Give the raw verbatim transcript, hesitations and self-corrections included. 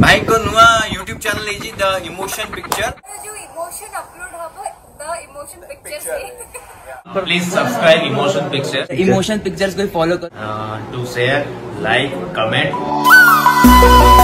भाई को नुआ यूट्यूब चैनल है द इमोशन पिक्चर जो इमोशन अपलोड हबो द इमोशन पिक्चर से please subscribe emotion picture emotion pictures को फॉलो करो टू शेयर लाइक कमेंट